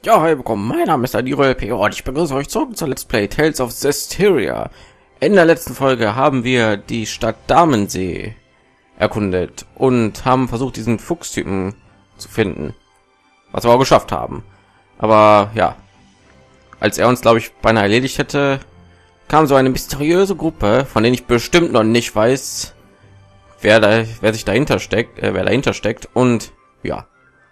Ja, hi, willkommen. Mein Name ist Adiro LP und ich begrüße euch zurück zur Let's Play Tales of Zestiria. In der letzten Folge haben wir die Stadt Damensee erkundet und haben versucht, diesen Fuchstypen zu finden, was wir auch geschafft haben. Aber ja, als er uns, glaube ich, beinahe erledigt hätte, kam so eine mysteriöse Gruppe, von denen ich bestimmt noch nicht weiß, wer dahinter steckt und ja.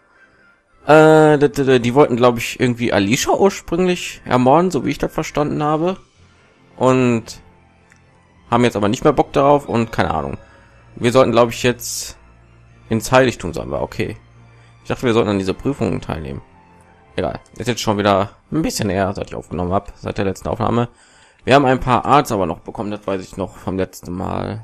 Die wollten, glaube ich, irgendwie Alicia ursprünglich ermorden, so wie ich das verstanden habe. Und haben jetzt aber nicht mehr Bock darauf und keine Ahnung. Wir sollten, glaube ich, jetzt ins Heiligtum sein. War okay. Ich dachte, wir sollten an diese Prüfungen teilnehmen. Egal. Ist jetzt schon wieder ein bisschen eher, seit ich aufgenommen habe, seit der letzten Aufnahme. Wir haben ein paar Arts aber noch bekommen, das weiß ich noch vom letzten Mal.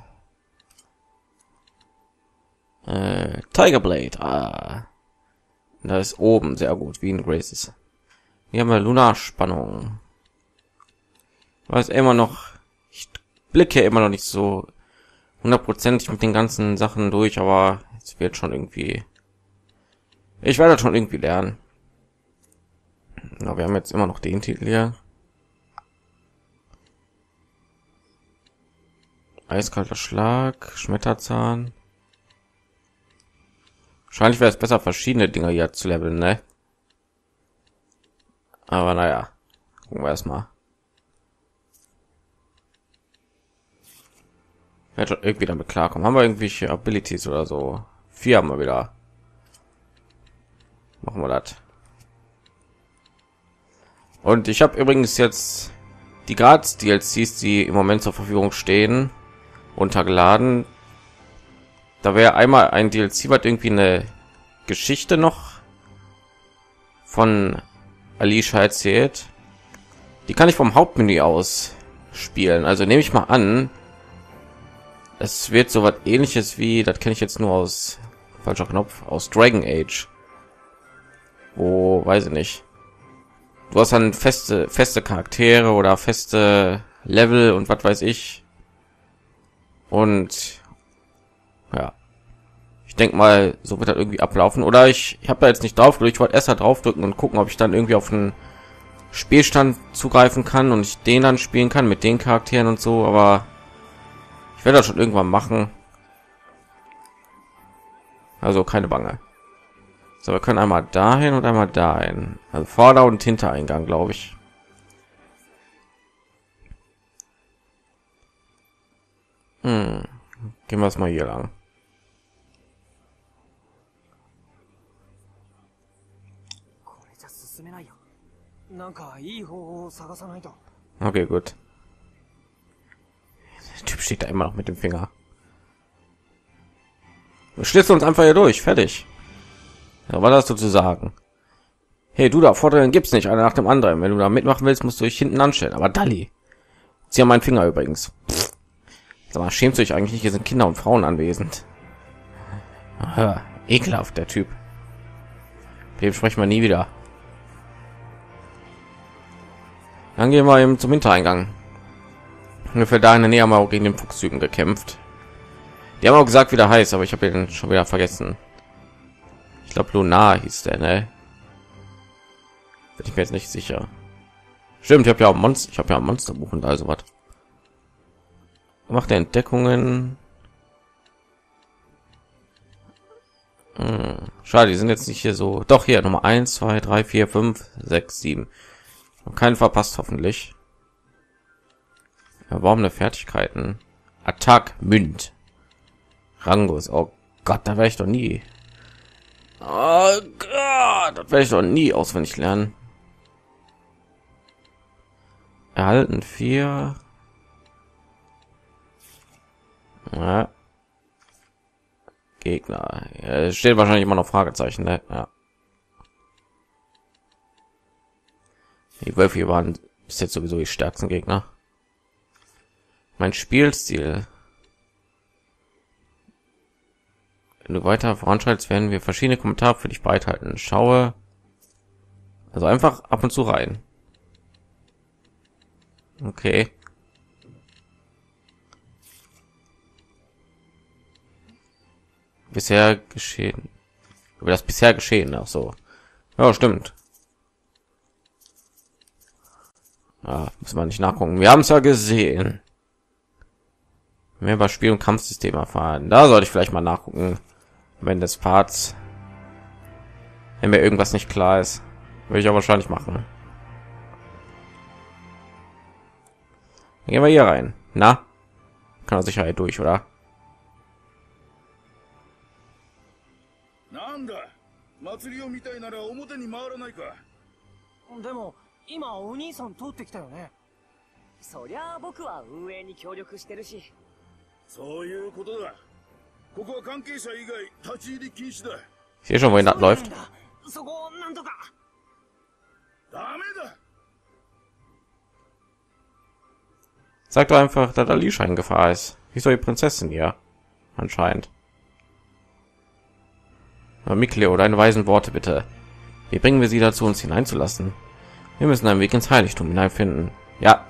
Tigerblade. Ah. Da ist oben sehr gut, wie in Graces. Hier haben wir Lunarspannung. Was immer noch, ich blicke immer noch nicht so 100% mit den ganzen Sachen durch, aber es wird schon irgendwie. Ich werde das schon irgendwie lernen. Ja, wir haben jetzt immer noch den Titel hier. Eiskalter Schlag, Schmetterzahn. Wahrscheinlich wäre es besser, verschiedene Dinge hier zu leveln, ne? Aber naja, gucken wir erstmal. Ich werde schon irgendwie damit klarkommen. Haben wir irgendwelche Abilities oder so? 4 haben wir wieder. Machen wir das. Und ich habe übrigens jetzt die Gratis-DLCs, die im Moment zur Verfügung stehen, runtergeladen. Da wäre einmal ein DLC, was irgendwie eine Geschichte noch von Alicia erzählt. Die kann ich vom Hauptmenü aus spielen. Also nehme ich mal an, es wird so was Ähnliches wie, das kenne ich jetzt nur aus falscher Knopf, aus Dragon Age. Wo, weiß ich nicht. Du hast dann feste Charaktere oder feste Level und was weiß ich. Und ja, ich denke mal, so wird das irgendwie ablaufen. Oder ich habe da jetzt nicht drauf gedrückt. Ich wollte erst da draufdrücken und gucken, ob ich dann irgendwie auf einen Spielstand zugreifen kann und ich den dann spielen kann mit den Charakteren und so. Aber ich werde das schon irgendwann machen. Also keine Bange. So, wir können einmal dahin und einmal dahin. Also Vorder- und Hintereingang, glaube ich. Gehen wir es mal hier lang. Okay, gut. Der Typ steht da immer noch mit dem Finger. Wir schließen uns einfach hier durch. Fertig. Ja, was hast du zu sagen? Hey, du da, Vorderen gibt's nicht, einer nach dem anderen. Wenn du da mitmachen willst, musst du dich hinten anstellen. Aber Dalli. Zieh an meinen Finger übrigens. Pff. Sag mal, schämst du dich eigentlich nicht? Hier sind Kinder und Frauen anwesend. Aha, ekelhaft, der Typ. Dem sprechen wir nie wieder. Dann gehen wir eben zum Hintereingang. Ungefähr da in der Nähe haben wir auch gegen den Fuchstypen gekämpft. Die haben auch gesagt, wie der heißt, aber ich habe den schon wieder vergessen. Ich glaube, Lunar hieß der, ne? Bin ich mir jetzt nicht sicher. Stimmt, ich habe ja auch Monster, ein Monsterbuch und also was. Macht der Entdeckungen. Schade, die sind jetzt nicht hier so. Doch, hier Nummer 1, 2, 3, 4, 5, 6, 7. Keinen verpasst, hoffentlich. Erworbene Fertigkeiten. Attack, Münd. Rangus. Oh Gott, da werde ich doch nie. Oh Gott, das werde ich doch nie auswendig lernen. Erhalten 4. Ja. Gegner. Ja, es steht wahrscheinlich immer noch Fragezeichen, ne? Ja. Die Wölfe hier waren bis jetzt sowieso die stärksten Gegner. Mein Spielstil. Wenn du weiter voranschreitest, werden wir verschiedene Kommentare für dich bereithalten. Schaue also einfach ab und zu rein. Okay. Bisher geschehen. Über das bisher geschehen, auch so. Ja, stimmt. Ah, muss man nicht nachgucken. Wir haben es ja gesehen. Mehr über Spiel- und Kampfsystem erfahren. Da sollte ich vielleicht mal nachgucken, wenn des Parts, wenn mir irgendwas nicht klar ist, würde ich auch wahrscheinlich machen. Dann gehen wir hier rein. Na, kann er Sicherheit durch, oder? なんだ祭りを見たいなら表に回らないか。 でも今お兄さん通ってきたよね。 そりゃあ僕は運営に協力してるし。 そういうことだ。ここは関係者以外立ち入り禁止だ。 Ich sehe schon, wohin das läuft. そこなんとか。 ダメだ。 Sag doch einfach, dass Alicia in Gefahr ist. Wie soll die Prinzessin hier? Anscheinend. Aber Mikleo, deine weisen Worte bitte. Wie bringen wir sie dazu, uns hineinzulassen? Wir müssen einen Weg ins Heiligtum hineinfinden. Ja.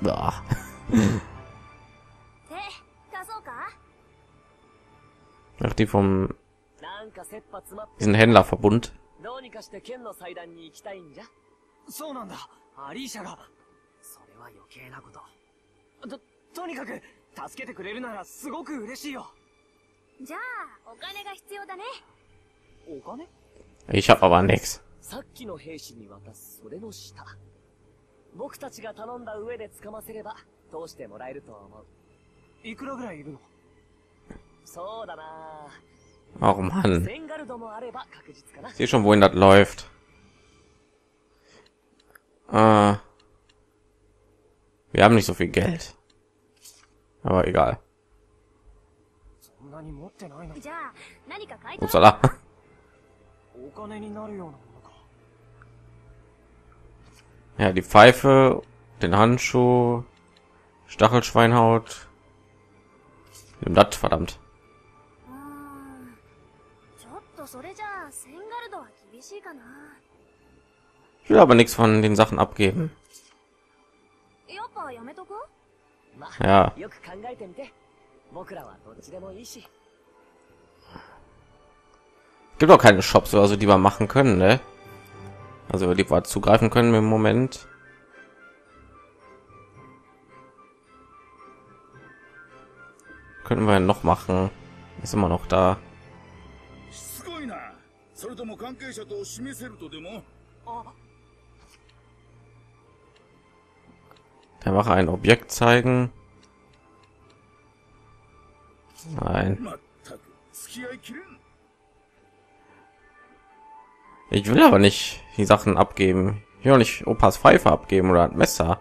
Ach, die vom diesen Händlerverbund. どうにかして剣の祭壇に行きたいんじゃ。 そうなんだ。アリーシャが。 それは余計なこと。 とにかく助けてくれるならすごく嬉しいよ。 じゃあお金が必要だね。 お金？ Ich hab aber nichts. さっきの兵士に渡すそれの下。僕たちが頼んだ上で掴ませれば通してもらえると思う。 いくらぐらいいるの？ そうだな。 Oh Mann. 1000ガルドもあれば確実かな。 Ich sehe schon, wohin das läuft. Wir haben nicht so viel Geld. Aber egal. そんなに持ってないの？ じゃあ何か買い取 Upsala. お金になるようなものか。 Ja, die Pfeife, den Handschuh, Stachelschweinhaut. Nimm das, verdammt. ちょっとそれじゃあ1000ガルドは厳しいかな。 Ich will aber nichts von den Sachen abgeben. やっぱやめとく？ ま Ja. あ、よく考えてみて。僕らはどっちでもいいし。 Gibt auch keine Shops oder so, die wir machen können, ne? Also die wir zugreifen können im Moment. Können wir noch machen? Ist immer noch da. すごいな。それとも関係者と示せるとでも。 Der Wache ein Objekt zeigen. Nein. まったく付き合いきれん。 Ich will aber nicht die Sachen abgeben. Ich will auch nicht Opas Pfeife abgeben oder ein Messer.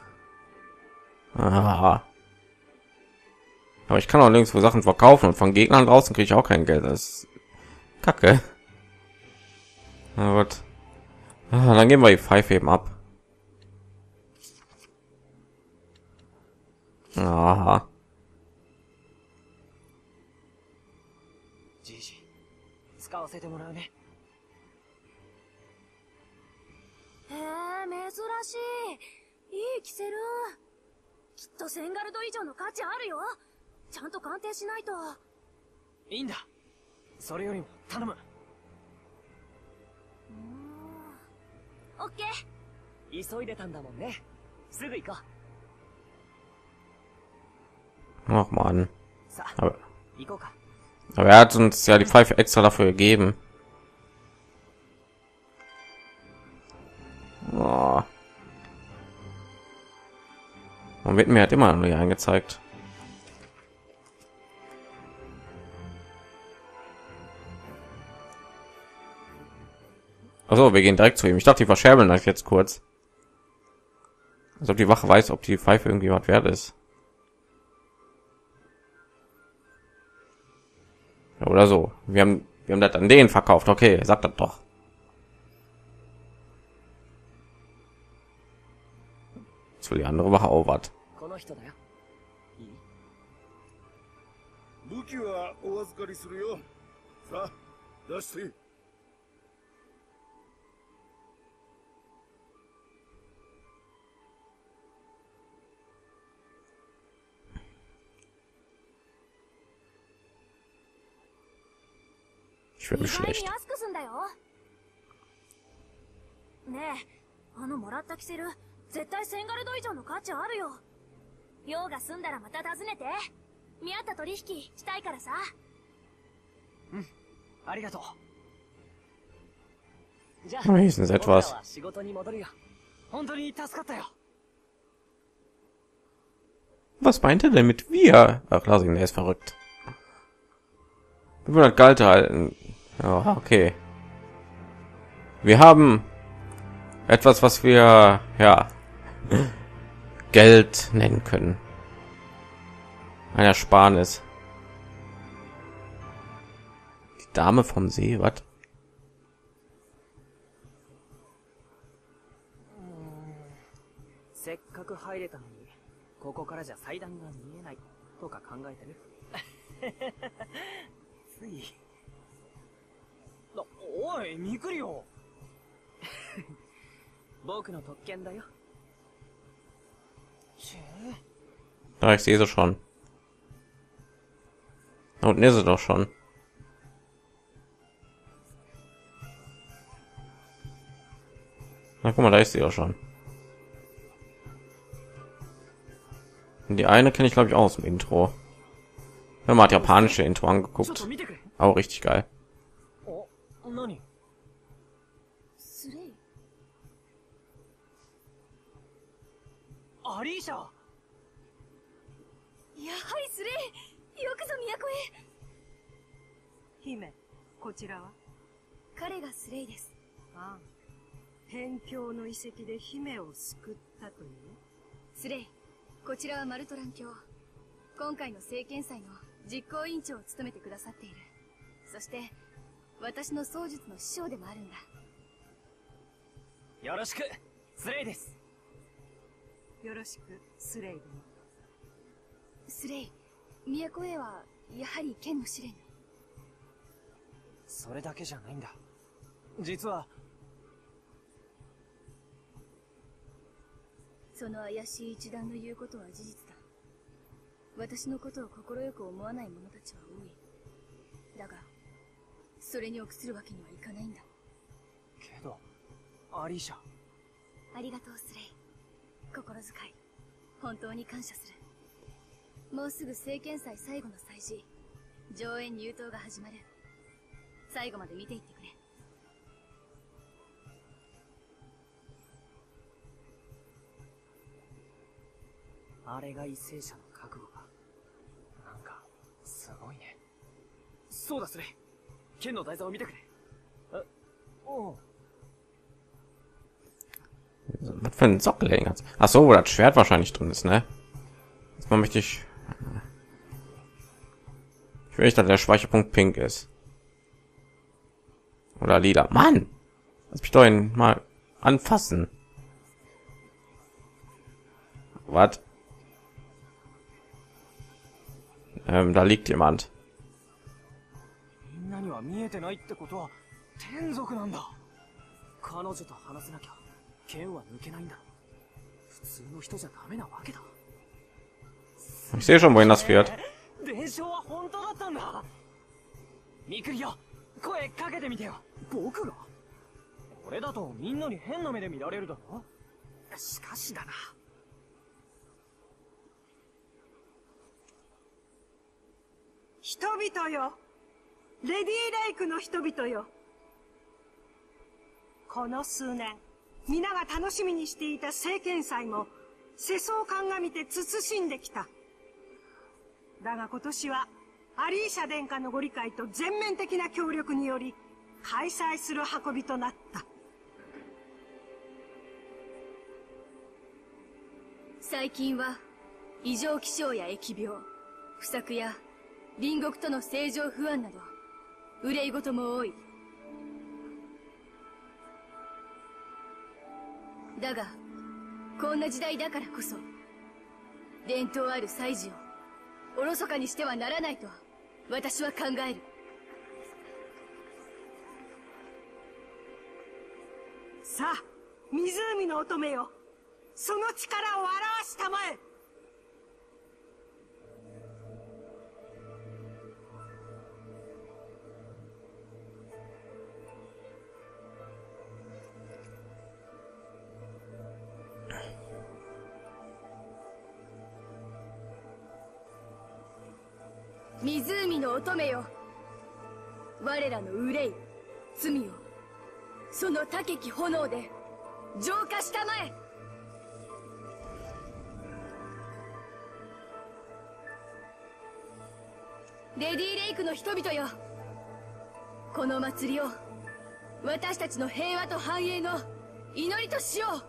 Ah. Aber ich kann auch nirgendwo Sachen verkaufen und von Gegnern draußen kriege ich auch kein Geld. Das ist Kacke. Na gut. Ah, dann geben wir die Pfeife eben ab. Aha. じいじ、使わせてもらうね。 へえ、珍しい。いいキセル。きっと1000ガルド以上の価値あるよ。ちゃんと鑑定しないと。 いいんだ。それよりも頼む。 オッケー。 急いでたんだもんね。すぐ行こう。 Ach man. さあ、 Aber, 行こうか。 aber er hat uns ja die Pfeife extra dafür gegeben. Oh. Und wird mir halt immer noch nicht angezeigt. Also wir gehen direkt zu ihm. Ich dachte, die verscherbeln euch jetzt kurz. Als ob die Wache weiß, ob die Pfeife irgendwie was wert ist. Ja, oder so. Wir haben das an den verkauft. Okay, sagt das doch. Jetzt will die andere Wache auch was. この人だよ。いい？ 武器はお預かりするよ。さあ、出して。 Ich bin 意外に schlecht. 安くすんだよ。ねえ、もらったキセル、 絶対1000ガルド以上の価値あるよ。用が済んだらまた訪ねて。見合った取引したいからさ。 ありがとう。じゃあ、 Wenigstens 僕ら etwas. は仕事に戻るよ。本当に助かったよ。 Was meint er denn mit wir? Ach, lass ihn, der ist verrückt. 500 Galt halten. Ja, okay. Wir haben etwas, was wir, ja, Geld nennen können. Ein Ersparnis. Die Dame vom See, was? せっかく入れたのに、ここからじゃ祭壇が見えないとか考えてる。つい。おい、ミクリオ。僕の特権だよ。 Da ich sehe sie schon. Da unten ist sie doch schon. Na guck mal, da ist sie doch schon. Und die eine kenne ich glaube ich auch aus dem Intro. Wenn man hat japanische Intro angeguckt. Auch richtig geil. 何？ スレイ。 アリーシャ。 やはりスレイ。よくぞ都へ。 姫、こちらは？ 彼がスレイです。 ああ、辺境の遺跡で姫を救ったという。 スレイ、こちらはマルトラン教。今回の聖剣祭の実行委員長を務めてくださっている。そして私の槍術の師匠でもあるんだ。 よろしく、スレイです。 よろしく、スレイ殿。 スレイ、都へはやはり剣の試練。 それだけじゃないんだ。実はその怪しい一団の言うことは事実だ。私のことを快く思わない者たちは多い。だがそれに臆するわけにはいかないんだ。 けど、アリーシャ。 ありがとうスレイ。心遣い本当に感謝する。もうすぐ聖剣祭最後の祭事、上演入刀が始まる。最後まで見ていってくれ。 あれが為政者の覚悟か。なんかすごいね。そうだスレイ、剣の台座を見てくれ。おう。 Was für ein Sockel hängt. Ach so, wo das Schwert wahrscheinlich drin ist, ne? Jetzt mal möchte ich will nicht, dass der Speicherpunkt pink ist. Oder lila. Mann! Lass mich doch ihn mal anfassen. Was? Da liegt jemand. みんなには見えてないってことは天族なんだ。彼女と話せなきゃ剣は抜けないんだ。普通の人じゃダメなわけだ。 Ich sehe schon, wohin das führt. 伝承は本当だったんだ。ミクリオ、声かけてみてよ。僕が？俺だとみんなに変な目で見られるだろ。しかしだな。 人々よ、レディーレイクの人々よ。この数年、皆が楽しみにしていた聖剣祭も世相を鑑みて慎んできた。だが今年はアリーシャ殿下のご理解と全面的な協力により開催する運びとなった。 最近は異常気象や疫病、不作や隣国との政情不安など憂い事も多い。だがこんな時代だからこそ伝統ある祭事をおろそかにしてはならないと私は考える。 さあ、湖の乙女よ、その力を表したまえ。 湖の乙女よ、我らの憂い罪をその高き炎で浄化したまえ。レディレイクの人々よ、この祭りを私たちの平和と繁栄の祈りとしよう。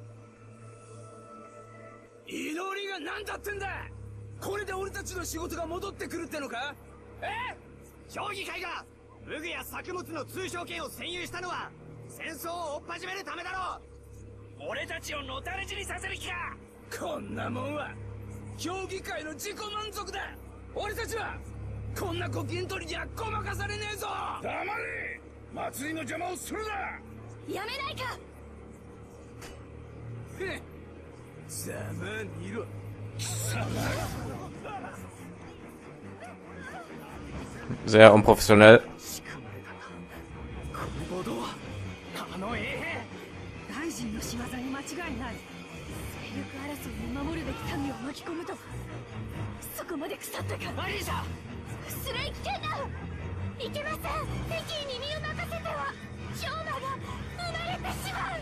祈りが何だってんだ。これで俺たちの仕事が戻ってくるってのか。評議会が武具や作物の通商権を占有したのは戦争を追っ始めるためだろう。俺たちをのたれ死にさせる気か。こんなもんは評議会の自己満足だ。俺たちはこんなご機嫌取りにはごまかされねえぞ。 黙れ。祭りの邪魔をするな。 やめないか。 ざまみろ。 Sehr unprofessionell. この暴動はあの衛兵。 大臣の仕業に間違いない。 勢力争いに守るべき民を巻き込むとは、そこまで腐ったか。 アリーシャ、 スレイ危険だ。いけません。敵意に身を任せては氷魔が生まれてしまう。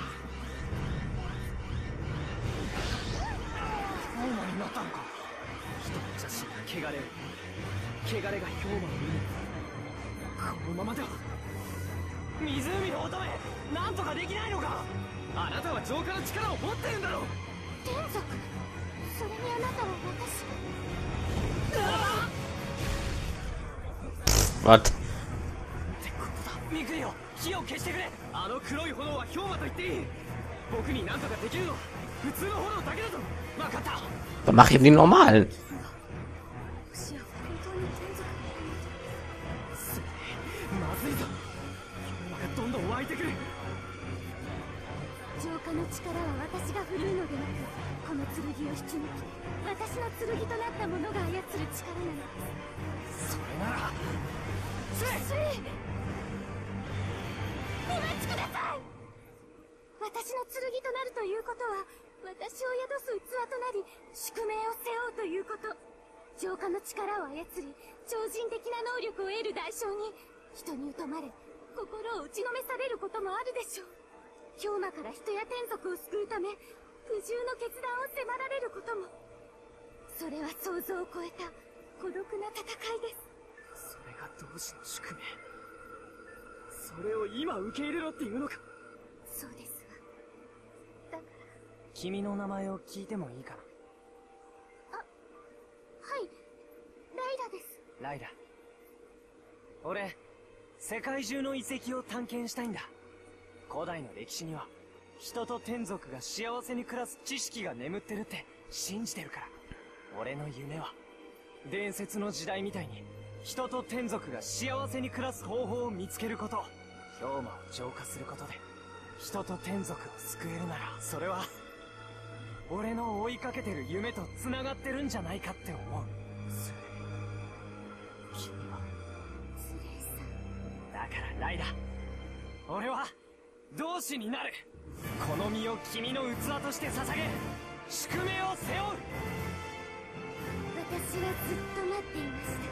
氷魔になったのか。人の邪神が汚れる。汚れが氷魔を生む。このままでは湖の乙女なんとかできないのか。あなたは浄化の力を持ってるんだろう。 天族、それにあなたは私。 Was? ってことだ。ミクリオ、火を消してくれ。あの黒い炎は氷魔と言っていい。僕に何とかできるのは普通の炎だけだぞ。分かった。 Dann mach ihm die normalen. 私は本当に天族。 まずいぞ。氷魔がどんどん湧いてくる。 浄化の力は私が振るうのでなく、この剣を引き抜き、私の剣となったものが操る力なのです。 それならスレイ、お待ちください。私の剣となるということは、私を宿す器となり宿命を背負うということ。浄化の力を操り超人的な能力を得る代償に人に疎まれ心を打ちのめされることもあるでしょう。氷魔から人や天族を救うため不重の決断を迫られることも。それは想像を超えた孤独な戦いです。 それが同志の宿命。それを今受け入れろっていうのか。 そうですわ。だから君の名前を聞いてもいいかな。 はい、ライラです。 ライラ、俺世界中の遺跡を探検したいんだ。古代の歴史には人と天族が幸せに暮らす知識が眠ってるって信じてるから。俺の夢は伝説の時代みたいに人と天族が幸せに暮らす方法を見つけること。氷魔を浄化することで人と天族を救えるなら、それは俺の追いかけてる夢と繋がってるんじゃないかって思う。君はスレイさん。 だからライダ、俺は同志になる。この身を君の器として捧げ宿命を背負う。 私はずっと待っていました。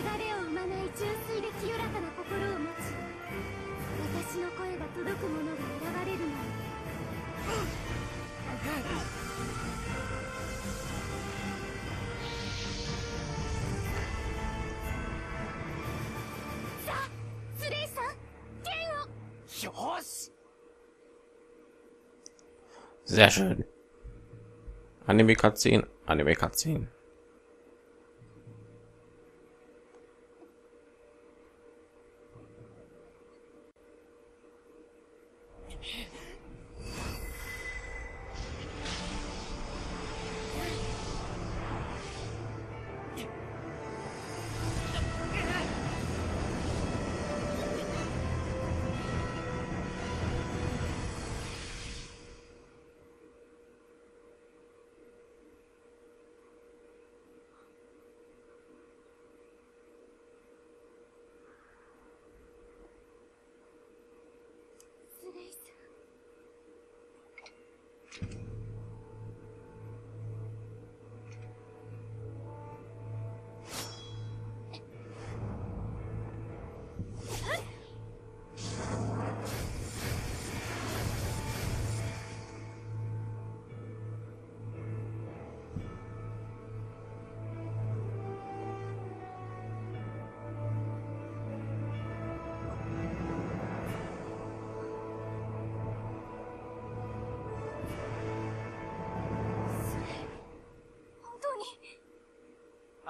汚れを生まない純粋で清らかな心を持ち、私の声が届く者が現れるのを。さあ、スレイさん、剣を。 よし。 Sehr schön. Anime Cutscene, Anime Cutscene.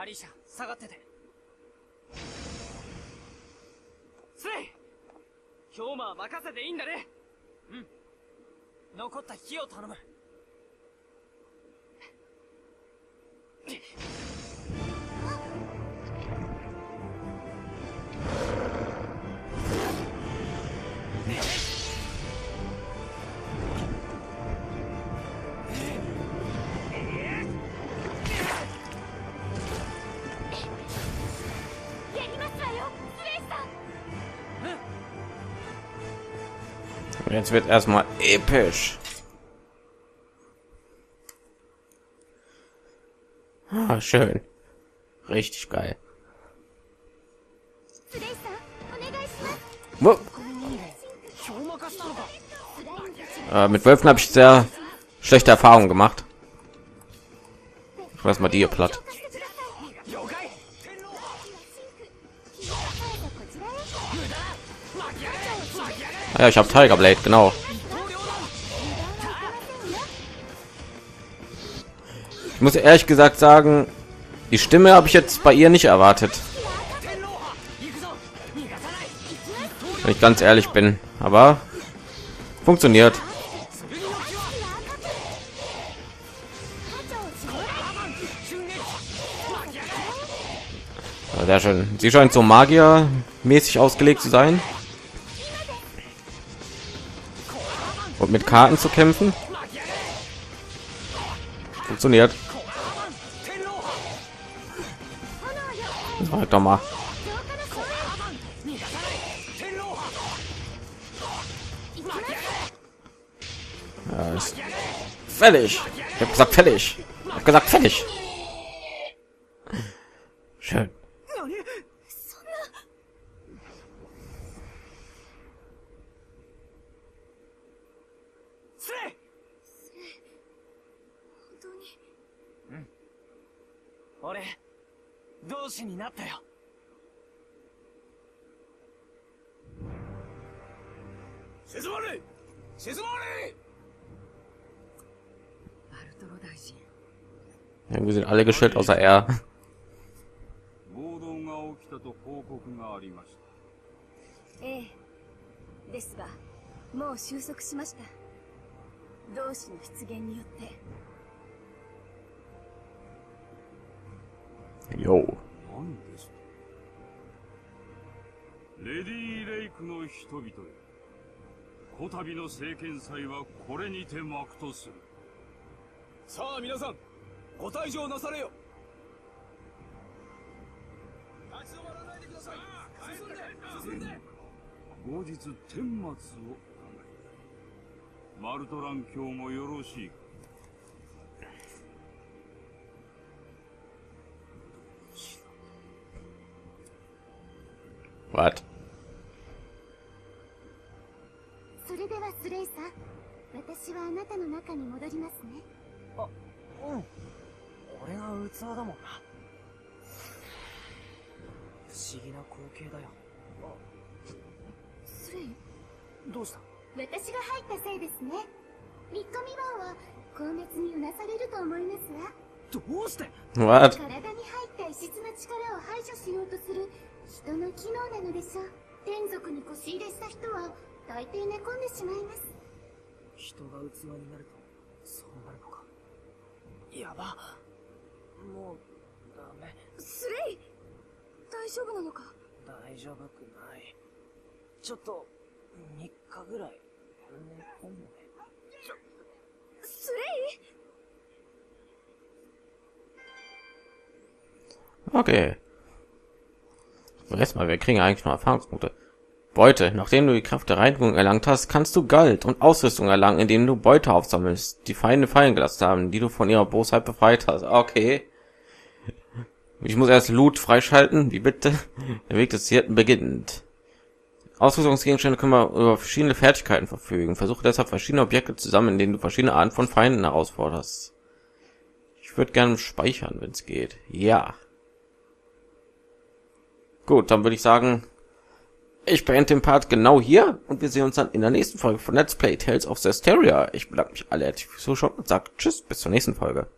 アリーシャ下がってて。スレイ、今日は任せていいんだね。うん、残った火を頼む。 Jetzt wird erstmal episch. Ah, schön. Richtig geil. Mit Wölfen habe ich sehr schlechte Erfahrungen gemacht. Ich weiß mal die hier platt. Ja, ich habe Tiger Blade, genau. Ich muss ehrlich gesagt sagen, die Stimme habe ich jetzt bei ihr nicht erwartet. Wenn ich ganz ehrlich bin, aber funktioniert. Ja, sehr schön. Sie scheint so magiermäßig ausgelegt zu sein. Und mit Karten zu kämpfen. Funktioniert. Sag doch mal. Ja, ist fällig. Ich habe gesagt fällig. Ich habe gesagt fällig. Schön. 俺、同志になったよ。 静まれ、静まれ。 バルトロ大臣。 Wir sind alle gestellt außer er. 暴動が起きたと報告がありました。 ええ。ですが、もう収束しました。同志の出現によって。 Jo. 何ですか。レディー・レイクの人々よ。こたびの聖剣祭はこれにて幕とする。さあ皆さん、ご退場なされよ。立ち止まらないでください。進んで、進んで。後日天末を考えた。マルトラン卿もよろしいか。 What? それではスレイさん、私はあなたの中に戻りますね。 あ、うん。俺が器だもんな。不思議な光景だよ。 スレイ、 どうした？ 私が入ったせいですね。3日3晩は高熱にうなされると思いますわ。 どうして？ What? 体に入った異質な力を排除しようとする人の機能なのでしょう。天族に腰入れした人は大抵寝込んでしまいます。 人が器になるとそうなるのか。やば、もうダメ。 スレイ、大丈夫なのか？ 大丈夫くない。ちょっと3日ぐらい寝込むね。 スレイ。 Okay. So, erstmal, wir kriegen eigentlich noch Erfahrungspunkte. Beute. Nachdem du die Kraft der Reinigung erlangt hast, kannst du Galt und Ausrüstung erlangen, indem du Beute aufsammelst, die Feinde fallen gelassen haben, die du von ihrer Bosheit befreit hast. Okay. Ich muss erst Loot freischalten. Wie bitte? Der Weg des Hirten beginnt. Ausrüstungsgegenstände können wir über verschiedene Fertigkeiten verfügen. Versuche deshalb verschiedene Objekte zusammen, in denen du verschiedene Arten von Feinden herausforderst. Ich würde gerne speichern, wenn es geht. Ja. Gut, dann würde ich sagen, ich beende den Part genau hier und wir sehen uns dann in der nächsten Folge von Let's Play Tales of Zestiria. Ich bedanke mich alle herzlich fürs Zuschauen und sage Tschüss, bis zur nächsten Folge.